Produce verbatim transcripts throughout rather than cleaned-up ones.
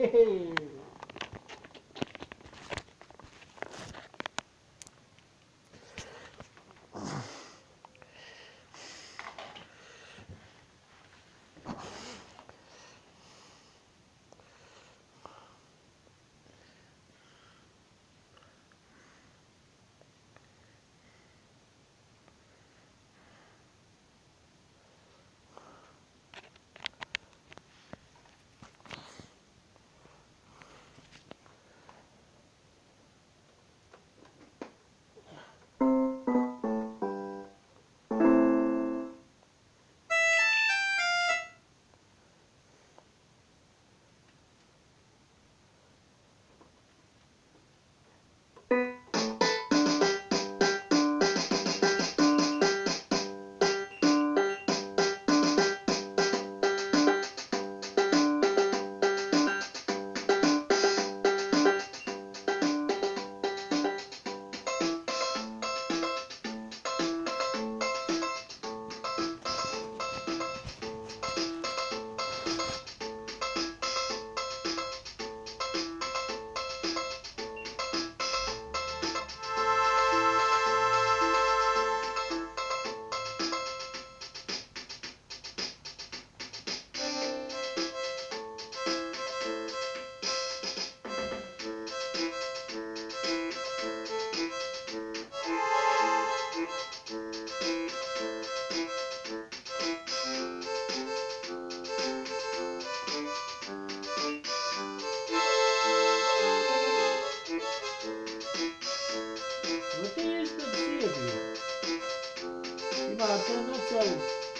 Imate na celu.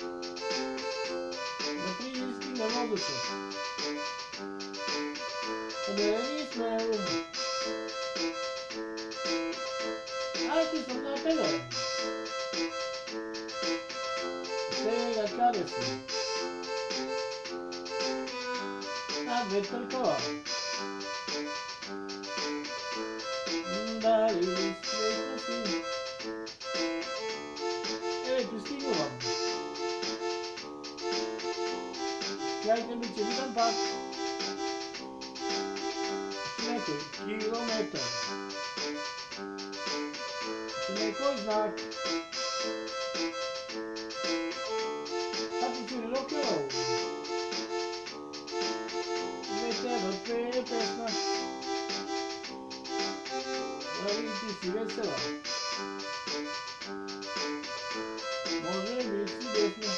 Na pristigne moguće. Odmjereni smelu. A ti sam na tebe. Svega kada si. Na dve trkova. Da li sretno si. Ej, pristignu vam. Jajte mi će vidan pak. Nekoj kilometar. Nekoj znak. Sad ti curi rokeo. Večera peje pesma. Da vidim ti si vesela. Može biti si desna.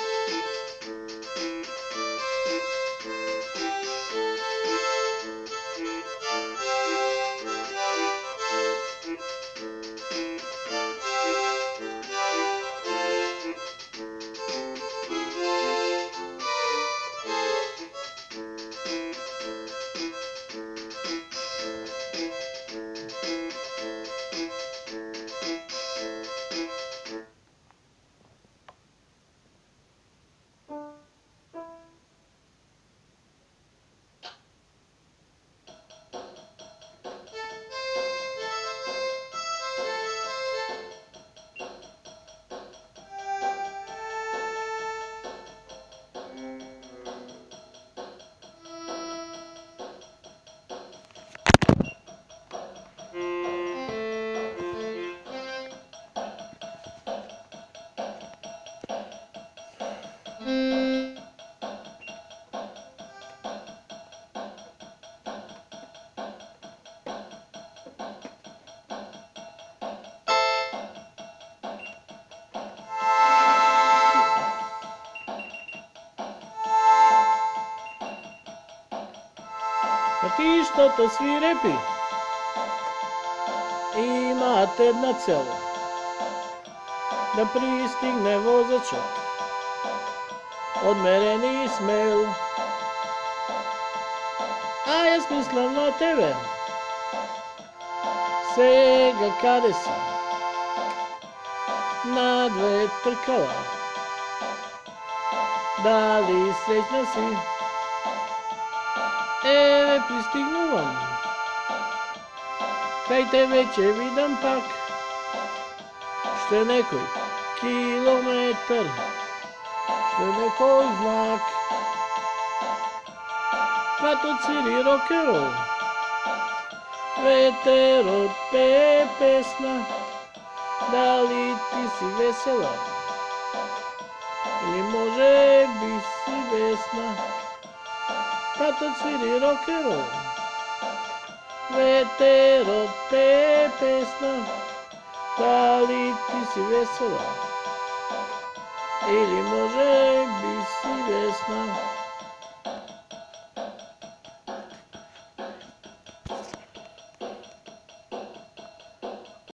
A ti što to svirepi? Imate na celu. Da pristigne vozačak. Odmereni smel. A ja smislam na tebe. Svega kada si. Na dve trkala. Da li srećna si? Eve, pristignu vam. Kraj tebe će vidan pak. Što je nekoj kilometar. Što je nekoj znak. Като свири рок-н-рол. Ветерът пее песна, дали ти си весела, или може би си бесна. Като свири рок-н-рол. Ветерът пее песна, дали ти си весела, или може би си бесна.